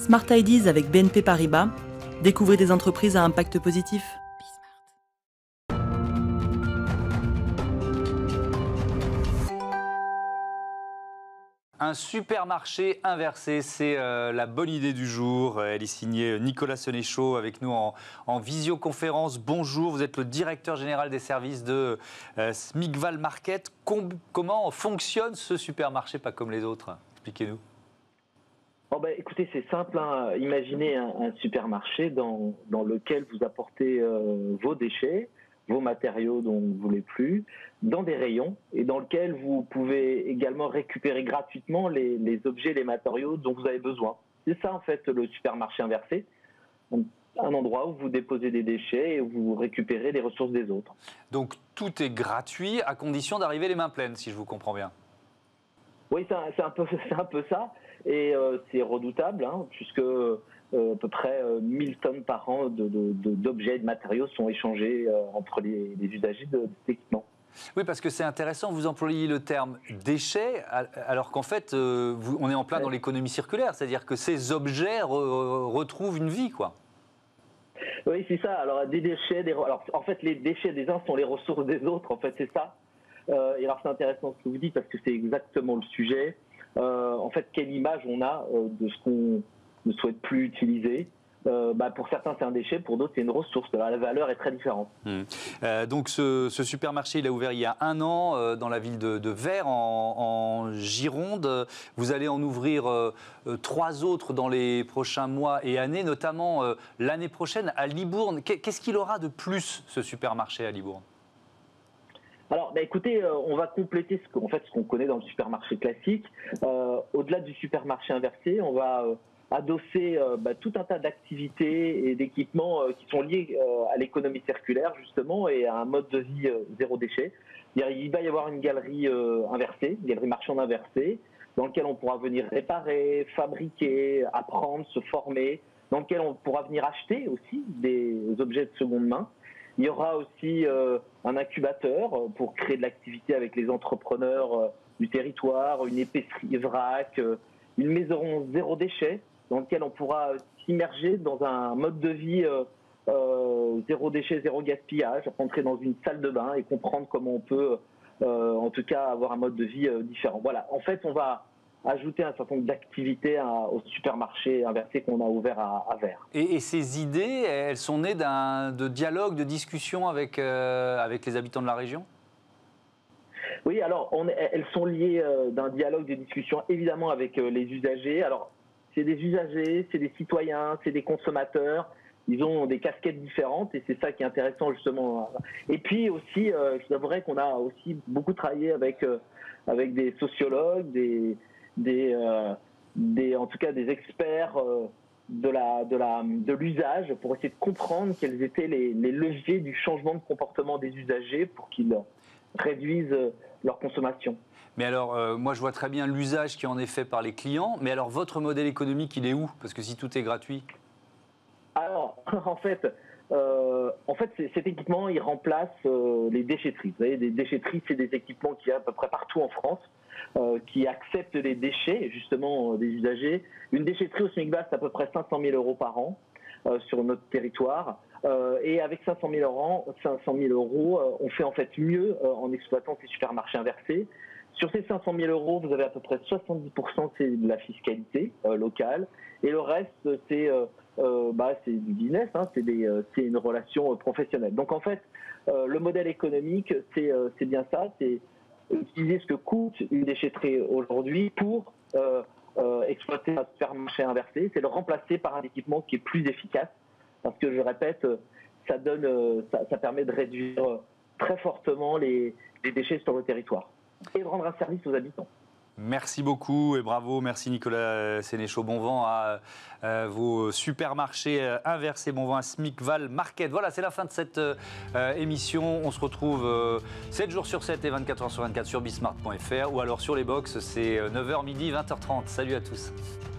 Smart Ideas avec BNP Paribas. Découvrez des entreprises à impact positif. Un supermarché inversé, c'est la bonne idée du jour. Elle est signée Nicolas Sénéchaud avec nous en visioconférence. Bonjour, vous êtes le directeur général des services de Smigval Market. Comment fonctionne ce supermarché, pas comme les autres? Expliquez-nous. Écoutez, c'est simple. Imaginez un supermarché dans lequel vous apportez vos déchets, vos matériaux dont vous ne voulez plus, dans des rayons et dans lequel vous pouvez également récupérer gratuitement les objets, les matériaux dont vous avez besoin. C'est ça en fait le supermarché inversé, un endroit où vous déposez des déchets et où vous récupérez les ressources des autres. Donc tout est gratuit à condition d'arriver les mains pleines, si je vous comprends bien. Oui, c'est un peu ça, et c'est redoutable, puisque à peu près 1000 tonnes par an d'objets et de matériaux sont échangés entre les usagers de cet équipement. Oui, parce que c'est intéressant, vous employez le terme déchets, alors qu'en fait, on est en plein dans l'économie circulaire, c'est-à-dire que ces objets retrouvent une vie, quoi. Oui, c'est ça. Alors, des déchets, alors, en fait, les déchets des uns sont les ressources des autres, en fait, c'est ça. Et alors, c'est intéressant ce que vous dites, parce que c'est exactement le sujet. En fait, quelle image on a de ce qu'on ne souhaite plus utiliser. Pour certains, c'est un déchet, pour d'autres, c'est une ressource. La valeur est très différente. Donc, ce supermarché, il a ouvert il y a 1 an dans la ville de Vert, en Gironde. Vous allez en ouvrir 3 autres dans les prochains mois et années, notamment l'année prochaine à Libourne. Qu'est-ce qu'il aura de plus, ce supermarché à Libourne? Alors, écoutez, on va compléter ce qu'on connaît dans le supermarché classique. Au-delà du supermarché inversé, on va adosser tout un tas d'activités et d'équipements qui sont liés à l'économie circulaire, justement, et à un mode de vie zéro déchet. Il va y avoir une galerie inversée, une galerie marchande inversée, dans laquelle on pourra venir réparer, fabriquer, apprendre, se former, dans lequel on pourra venir acheter aussi des objets de seconde main. Il y aura aussi un incubateur pour créer de l'activité avec les entrepreneurs du territoire, une épicerie vrac, une maison zéro déchet dans lequel on pourra s'immerger dans un mode de vie zéro déchet, zéro gaspillage, rentrer dans une salle de bain et comprendre comment on peut, en tout cas, avoir un mode de vie différent. Voilà. En fait, on va ajouter un certain nombre d'activités au supermarché inversé qu'on a ouvert à Vert. Et ces idées, elles sont nées de dialogue, de discussion avec les habitants de la région? Oui, alors elles sont liées d'un dialogue, de discussion évidemment avec les usagers. Alors c'est des usagers, c'est des citoyens, c'est des consommateurs. Ils ont des casquettes différentes et c'est ça qui est intéressant justement. Et puis aussi, je vous avouerai qu'on a aussi beaucoup travaillé avec des sociologues, en tout cas des experts de l'usage pour essayer de comprendre quels étaient les leviers du changement de comportement des usagers pour qu'ils réduisent leur consommation. Mais alors, moi je vois très bien l'usage qui en est fait par les clients, mais alors votre modèle économique, il est où? Parce que si tout est gratuit. Alors, en fait, cet équipement, il remplace les déchetteries. Vous savez, des déchetteries, c'est des équipements qu'il y a à peu près partout en France, qui acceptent les déchets, justement, des usagers. Une déchetterie au SMIC-bas, c'est à peu près 500 000 € par an sur notre territoire. Et avec 500 000 €, on fait en fait mieux en exploitant ces supermarchés inversés. Sur ces 500 000 €, vous avez à peu près 70%, c'est de la fiscalité locale. Et le reste, c'est du business, c'est une relation professionnelle. Donc en fait, le modèle économique, c'est bien ça, c'est utiliser ce que coûte une déchetterie aujourd'hui pour exploiter un supermarché inversé, c'est le remplacer par un équipement qui est plus efficace, parce que je répète, ça permet de réduire très fortement les déchets sur le territoire et de rendre un service aux habitants. Merci beaucoup et bravo, merci Nicolas Sénéchaud. Bon vent à vos supermarchés inversés, bon vent à Smigval Market. Voilà, c'est la fin de cette émission. On se retrouve 7 jours sur 7 et 24 heures sur 24 sur bismart.fr ou alors sur les box, c'est 9h midi, 20h30. Salut à tous.